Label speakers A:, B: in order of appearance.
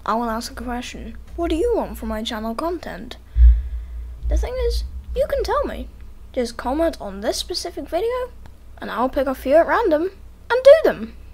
A: I will ask a question. What do you want from my channel content? The thing is, you can tell me. Just comment on this specific video, and I'll pick a few at random and do them.